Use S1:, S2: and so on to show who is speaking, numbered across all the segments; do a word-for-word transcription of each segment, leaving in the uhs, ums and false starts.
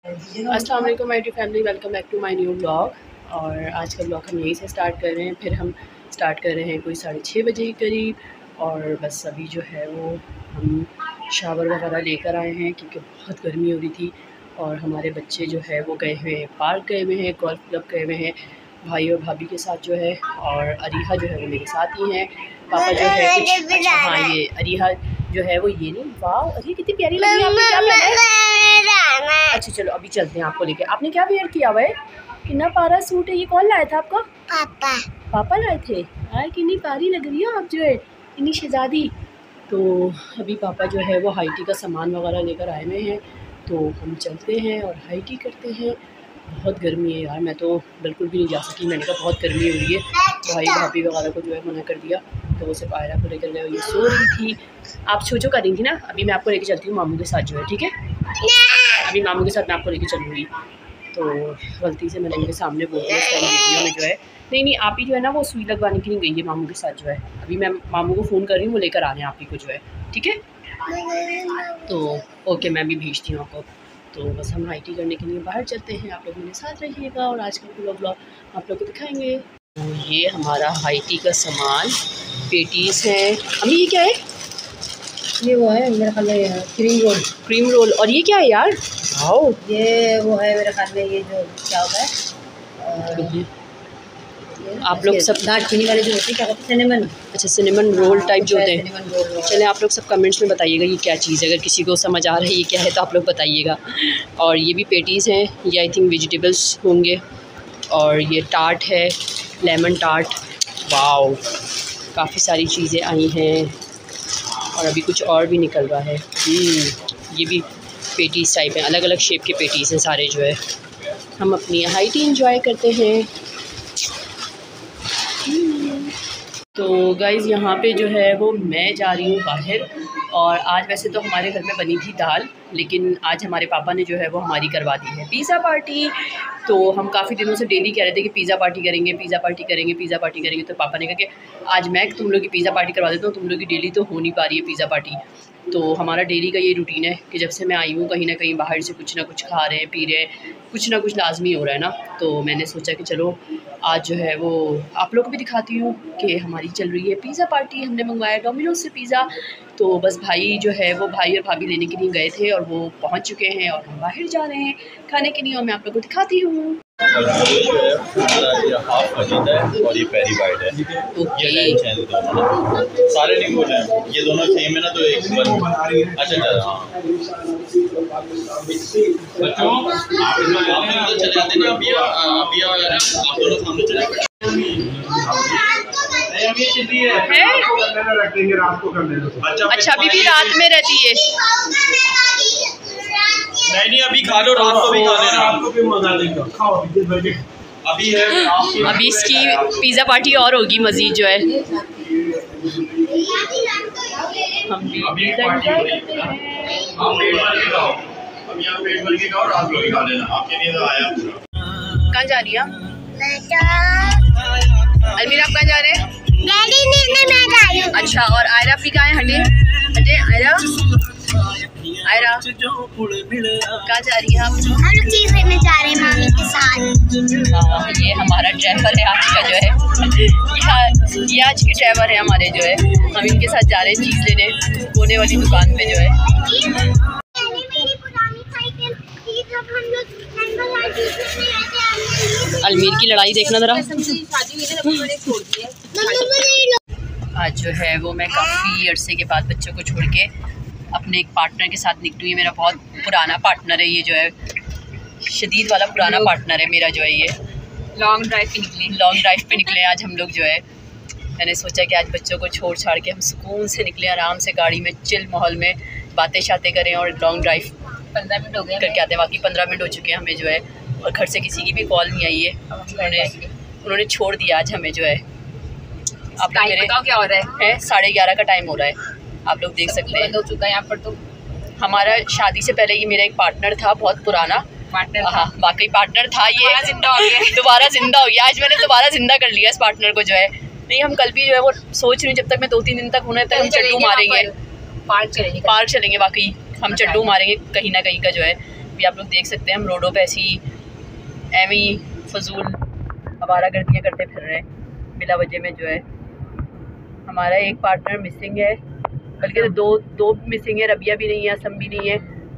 S1: अस्सलाम वालेकुम my dear family, welcome back to my new blog. और आज का ब्लॉग हम यहीं से स्टार्ट कर रहे हैं। फिर हम स्टार्ट कर रहे हैं कोई साढ़े छः बजे के करीब। और बस अभी जो है वो हम शावर वगैरह लेकर आए हैं क्योंकि बहुत गर्मी हो रही थी। और हमारे बच्चे जो है वो गए हुए हैं, पार्क गए हुए हैं, गोल्फ क्लब गए हुए हैं भाई और भाभी के साथ जो है। और अरीहा जो है वो मेरे साथ ही हैं। पापा जो है कुछ अच्छा हाँ ये अरीहा जो है वो ये नहीं, वाह अरे कितनी प्यारी लग रही है। आपने क्या पहना है? अच्छा चलो अभी चलते हैं आपको लेके। आपने क्या वेयर किया हुआ है? कितना प्यारा सूट है। ये कौन लाया था आपको? पापा। पापा लाए थे यार, कितनी प्यारी लग रही है आप जो है, इतनी शहजादी। तो अभी पापा जो है वो हाई टी का सामान वगैरह लेकर आए हुए हैं, तो हम चलते हैं और हाई टी करते हैं। बहुत गर्मी है यार, मैं तो बिल्कुल भी नहीं जा सकी। मैंने कहा बहुत गर्मी हो रही है, भाई भाभी वगैरह को जो है मना कर दिया, तो वो सिर्फ आयरा को लेकर गए। ये सो रही थी, आप छो छो कर रही थी ना। अभी मैं आपको लेके चलती हूँ मामू के साथ जो है, ठीक है? अभी मामू के साथ मैं आपको लेके चलूँगी। तो गलती से मैंने उनके सामने बोल दिया इस टाइम वीडियो में जो है। नहीं नहीं आप ही जो है ना वो सुई लगवाने के लिए गई है मामू के साथ जो है। अभी मैं मामू को फ़ोन कर रही हूँ, वो लेकर आ रहे हैं आप ही को जो है, ठीक है? तो ओके मैं भी भेजती हूँ आपको। तो बस हम हाई टी करने के लिए बाहर चलते हैं, आप लोग मेरे साथ रहिएगा और आज का पूरा ब्लॉग आप लोग को दिखाएंगे। तो ये हमारा हाई टी का सामान, पेटीज़ है। अम्मी ये क्या है?
S2: ये वो है मेरा ख्याल में क्रीम रोल।
S1: Cream roll. और ये क्या है यार? आओ
S2: ये वो है मेरे ख्याल में, ये जो क्या होता है
S1: आप लोग सब
S2: दालचीनी वाले जो होते हैं, क्या कहते हैं, सिनेमन।
S1: अच्छा सिनेमन रोल टाइप जो होते हैं।
S2: Cinnamon roll.
S1: चले आप लोग सब कमेंट्स में बताइएगा ये क्या चीज़ है, अगर किसी को समझ आ रहा है ये क्या है तो आप लोग बताइएगा। और ये भी पेटीज़ हैं, ये आई थिंक वेजिटेबल्स होंगे। और ये टार्ट है, लेमन टार्ट। वाओ काफ़ी सारी चीज़ें आई हैं और अभी कुछ और भी निकल रहा है। ये भी पेटीज़ टाइप हैं, अलग अलग शेप के पेटीज़ हैं सारे जो है। हम अपनी हाई टी इंजॉय करते हैं। तो गाइज़ यहाँ पे जो है वो मैं जा रही हूँ बाहर। और आज वैसे तो हमारे घर में बनी थी दाल, लेकिन आज हमारे पापा ने जो है वो हमारी करवा दी है पिज़्ज़ा पार्टी। तो हम काफ़ी दिनों से डेली कह रहे थे कि पिज़्ज़ा पार्टी करेंगे, पिज़्ज़ा पार्टी करेंगे, पिज़्ज़ा पार्टी करेंगे। तो पापा ने कहा कि आज मैं तुम लोग की पिज़्ज़ा पार्टी करवा देता हूँ, तुम लोग की डेली तो हो नहीं पा रही है पिज़्ज़ा पार्टी। तो हमारा डेली का ये रूटीन है कि जब से मैं आई हूँ कहीं ना कहीं बाहर से कुछ ना कुछ खा रहे हैं, पी रहे हैं, कुछ ना कुछ लाजमी हो रहा है ना। तो मैंने सोचा कि चलो आज जो है वो आप लोग को भी दिखाती हूँ कि हमारी चल रही है पिज़्ज़ा पार्टी। हमने मंगवाया डोमिनोज से पिज़्ज़ा। तो बस भाई जो है वो भाई और भाभी लेने के लिए गए थे और वो पहुँच चुके हैं और हम बाहर जा रहे हैं खाने के लिए, और मैं आप लोग को दिखाती हूँ।
S3: ये हाफ मजीद है और ये पेरी वाइट है।
S1: ओके
S3: ये है दोनों सारे नहीं हो जाए, ये दोनों सेम है ना, तो एक वन। अच्छा अच्छा हाँ बच्चों आप इसमें चले जाते ना, अभी अभी आप दोनों सामने चले जाते।
S1: अच्छा अभी भी रात में रहती है?
S3: नहीं नहीं अभी खा लो, रात को भी खा लेना, आपको भी मजा देगा। खाओ अभी है।
S1: अभी इसकी पिज़्ज़ा पार्टी और होगी मज़ीद जो है। हम भी पिज़्ज़ा एंजॉय करते हैं।
S3: आप पेट भर के खाओ, अब यहाँ पेट भर के खाओ, रात को भी खा लेना, आपके लिए तो आया पूरा।
S1: कहाँ जा रही है अलमीरा? आप कहाँ जा रहे हैं?
S4: डैडी ने मैं जा रही हूँ।
S1: अच्छा और आयरा अपनी कहाँ है? हटे हटे आयरा, आयरा कहाँ जा रही है आप?
S4: हम लोग चीज़ लेने जा रहे हैं मामी के साथ।
S1: हाँ ये हमारा ड्राइवर है आज का जो है, ये, ये आज के ड्राइवर है हमारे जो है। हम इनके साथ जा रहे हैं चीज़ लेने कोने वाली दुकान पे जो है। अलमीर की लड़ाई देखना ज़रा। आज जो है वो मैं काफ़ी अरसे के बाद बच्चों को छोड़ के अपने एक पार्टनर के साथ निकली हुई। मेरा बहुत पुराना पार्टनर है ये जो है, शदीद वाला पुराना पार्टनर है मेरा जो है। ये लॉन्ग ड्राइव पे निकले लॉन्ग ड्राइव पे निकले आज हम लोग जो है। मैंने सोचा कि आज बच्चों को छोड़ छाड़ के हम सुकून से निकले, आराम से गाड़ी में चिल माहौल में बातें शातें करें और लॉन्ग ड्राइव पंद्रह मिनट हो गए करके आते हैं। बाकी पंद्रह मिनट हो चुके हैं हमें जो है, और घर से किसी की भी कॉल नहीं आई है। उन्होंने उन्होंने छोड़ दिया आज हमें जो है। आप लोग मेरे क्या हो रहा है? साढ़े ग्यारह का टाइम हो रहा है, आप लोग देख सकते हैं। हो चुका है यहाँ पर। तो हमारा शादी से पहले ये मेरा एक पार्टनर था, बहुत पुराना पार्टनर। हाँ वाकई पार्टनर था ये, जिंदा हो गया दोबारा जिंदा हो गया। आज मैंने दोबारा जिंदा कर लिया इस पार्टनर को जो है। नहीं हम कल भी जो है वो सोच रही हूँ, जब तक मैं दो तीन दिन तक होने तक हम चड्डू मारेंगे, पार्क चलेंगे पार्क चलेंगे वाकई हम चड्डू मारेंगे कहीं ना कहीं का जो है। अभी आप लोग देख सकते हैं हम रोडों पे ऐसी एवं ही फजूल आवारा गर्दियाँ करते फिर रहे हैं बिला वजह में। जो है हमारा एक पार्टनर मिसिंग है, बल्कि दो दो मिसिंग है, रबिया भी नहीं है, असम भी नहीं है।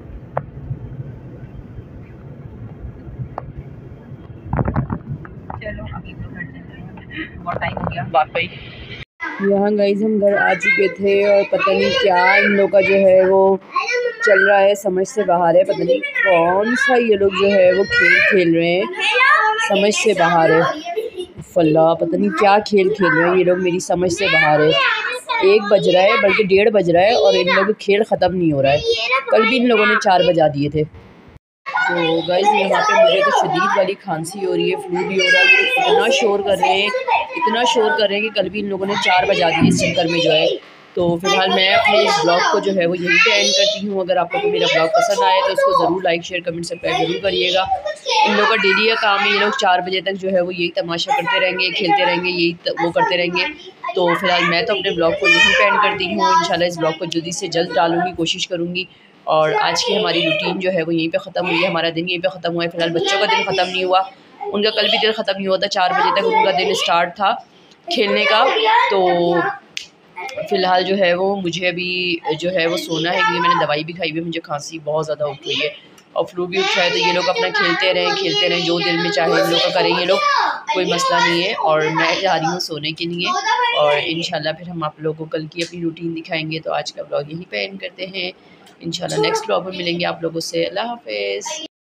S2: चलो अभी तो घर चल रहे हैं, बहुत टाइम हो गया
S1: वाकई। यहाँ गाइस हम घर आ चुके थे और पता नहीं क्या इन लोग का जो है वो चल रहा है, समझ से बाहर है। पता नहीं कौन सा ये लोग जो है वो खेल खेल रहे हैं, समझ से बाहर है। फल्ला पता नहीं क्या खेल खेल रहे हैं ये लोग, मेरी समझ से बाहर है। एक बज रहा है, बल्कि डेढ़ बज रहा है और इन लोगों का खेल ख़त्म नहीं हो रहा है। कल भी इन लोगों ने चार बजा दिए थे। तो गाइस यहाँ पे मुझे तो शदीद वाली खांसी हो रही है, फ्लू भी हो रहा है। इतना शोर कर रहे हैं, इतना शोर कर रहे हैं कि कल भी इन लोगों ने चार बजा दिए इस चक्कर में जो है। तो फिलहाल मैं अपने इस ब्लॉग को जो है वो यहीं पे एंड करती हूँ। अगर आपको मेरा ब्लॉग पसंद आए तो उसको ज़रूर लाइक शेयर कमेंट सब्सक्राइब जरूर करिएगा। इन लोगों का डेली का काम है, ये लोग चार बजे तक जो है वो यही तमाशा करते रहेंगे, खेलते रहेंगे, यही वो करते रहेंगे। तो फिलहाल मैं तो अपने ब्लॉग को यहीं पे एंड करती हूँ। इंशाल्लाह इस ब्लॉग को जल्दी से जल्द डालूँगी, कोशिश करूँगी। और आज की हमारी रूटीन जो है वो यहीं पे ख़त्म हुई है, हमारा दिन यहीं पे ख़त्म हुआ है। फिलहाल बच्चों का दिन ख़त्म नहीं हुआ, उनका कल भी दिन ख़त्म नहीं हुआ था। चार बजे तक उनका दिन स्टार्ट था खेलने का। तो फ़िलहाल जो है वो मुझे अभी जो है वो सोना है, क्योंकि मैंने दवाई भी खाई हुई है, मुझे खांसी बहुत ज़्यादा उठ रही है और फ्लू भी उठ रहा है। तो ये लोग अपना खेलते रहें खेलते रहें जो दिल में चाहे इन लोग का करें ये लोग, कोई मसला नहीं है। और मैं जा रही हूँ सोने के लिए और इंशाल्लाह फिर हम आप लोगों को कल की अपनी रूटीन दिखाएंगे। तो आज का ब्लॉग यहीं पे एंड करते हैं, इंशाल्लाह नेक्स्ट ब्लॉग में मिलेंगे आप लोगों से। अल्लाह हाफ़िज़।